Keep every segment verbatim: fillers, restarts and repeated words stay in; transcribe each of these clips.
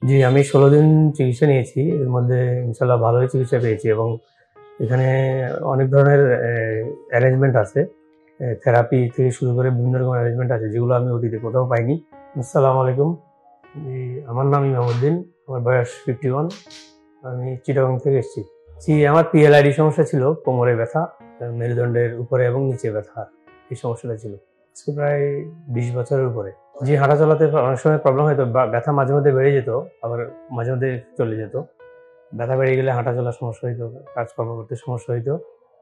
জি, আমি ষোলো দিন চিকিৎসা নিয়েছি। এর মধ্যে ইনশাআল্লাহ ভালোই চিকিৎসা পেয়েছি এবং এখানে অনেক ধরনের অ্যা অ্যারেঞ্জমেন্ট আছে। অ্যা থেরাপি থেকে শুরু করে বিভিন্ন রকম অ্যারেঞ্জমেন্ট আছে যেগুলো আমি অতীতে কোথাও পাইনি। আসসালামু আলাইকুম। জি, আমার নাম ইমামউদ্দিন। আমার বয়স একান্ন। আমি চিটাগং থেকে এসেছি। জি, আমার পিএলআইডি সমস্যা ছিল, কোমরে ব্যথা, আ মেরুদণ্ডের উপরে এবং নিচে ব্যথা। এই সমস্যাটা ছিল। আজকে প্রায় বিশ বছরের উপরে। জি, হাঁটা চলাতে অনেক সময় প্রবলেম হইতো। বা ব্যথা মাঝে মধ্যে বেড়ে যেত, আবার মাঝে মধ্যে চলে যেত। ব্যথা বেড়ে গেলে হাঁটা চলার সমস্যা হইতো, কাজকর্ম করতে সমস্যা হইতো।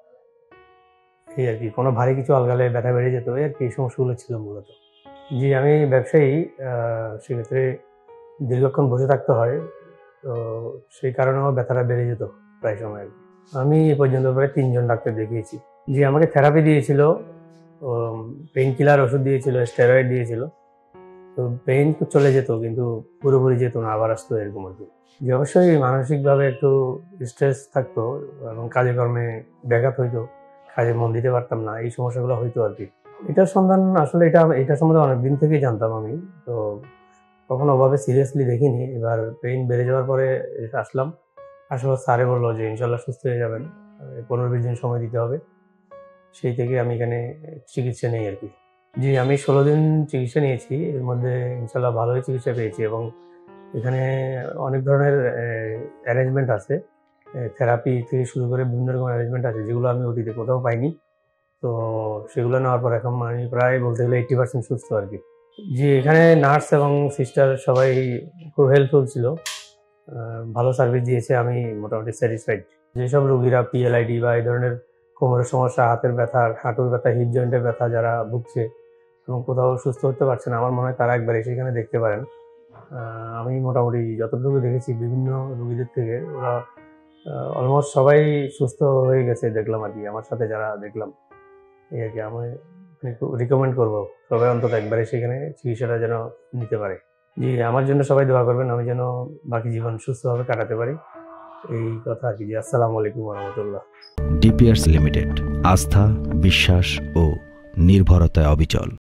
এই আরকি। কোনো ভারী কিছু আলগালে ব্যথা বেড়ে যেত। এই আরকি, এই সমস্যাগুলো ছিল মূলত। জি, আমি ব্যবসায়ী। আ সেক্ষেত্রে দীর্ঘক্ষণ বসে থাকতে হয়। তো সেই কারণেও ব্যথাটা বেড়ে যেত প্রায় সময় আরকি। আমি এ পর্যন্ত প্রায় তিন জন ডাক্তার দেখিয়েছি। জি, আমাকে থেরাপি দিয়েছিল, ওম পেইন কিলার ওষুধ দিয়েছিল, স্টেরয়েড দিয়েছিল। তো পেইন তো চলে যেত কিন্তু পুরোপুরি যেত না, আবার আসতো এরকম আরকি। জি, অবশ্যই মানসিকভাবে একটু স্ট্রেস থাকতো এবং কাজে কর্মে ব্যাঘাত হইতো। কাজে মন দিতে পারতাম না। এই সমস্যাগুলো হইতো আরকি। এটার সন্ধান আসলে এটা এটা সম্বন্ধে অনেকদিন থেকেই জানতাম আমি। তো কখনো ওভাবে সিরিয়াসলি দেখিনি। এবার পেইন বেড়ে যাওয়ার পরে এখানে আসলাম। আসার পর স্যারে বলল যে, "ইনশাআল্লাহ সুস্থ হয়ে যাবেন। আ পনেরো বিশ দিন সময় দিতে হবে।" সেই থেকে আমি এখানে চিকিৎসা নেই আরকি। জি, আমি ষোলো দিন চিকিৎসা নিয়েছি। এর মধ্যে ইনশাআল্লাহ ভালোই চিকিৎসা পেয়েছি এবং এখানে অনেক ধরনের অ্যা অ্যারেঞ্জমেন্ট আছে। অ্যা থেরাপি থেকে শুরু করে বিভিন্ন রকম অ্যারেঞ্জমেন্ট আছে যেগুলো আমি অতীতে কোথাও পাইনি। তো সেগুলো নেওয়ার পর এখন আমি প্রায় বলতে গেলে আশি পার্সেন্ট সুস্থ আরকি। জি, এখানে নার্স এবং সিস্টার সবাই খুব হেল্পফুল ছিল। আ ভালো সার্ভিস দিয়েছে। আমি মোটামুটি স্যাটিসফাইড। যেসব রোগীরা পিএলআইডি বা এই ধরনের কোমরের সমস্যা, হাতের ব্যথা, হাঁটুর ব্যথা, হিপ জয়েন্টের ব্যথা যারা ভুগছে এবং কোথাও সুস্থ হতে পারছে না, আমার মনে হয় তারা একবার এসে এখানে দেখতে পারেন। আ আমি মোটামুটি যতটুকু দেখেছি বিভিন্ন রোগীদের থেকে, ওরা আ অলমোস্ট সবাই সুস্থ হয়ে গেছে দেখলাম আরকি। আমার সাথে যারা দেখলাম। এই আরকি। আমি রিক রিকমেন্ড করব সবাই অন্তত একবার এসে এখানে চিকিৎসাটা যেন নিতে পারে। জি, আমার জন্য সবাই দোয়া করবেন। আমি যেন বাকি জীবন সুস্থভাবে কাটাতে পারি। এই কথা আরকি। জি, আসসালামু আলাইকুম ওয়া রাহমাতুল্লাহ। ডিপিয়ার্স লিমিটেড, আস্থা, বিশ্বাস ও নির্ভরতায় অবিচল।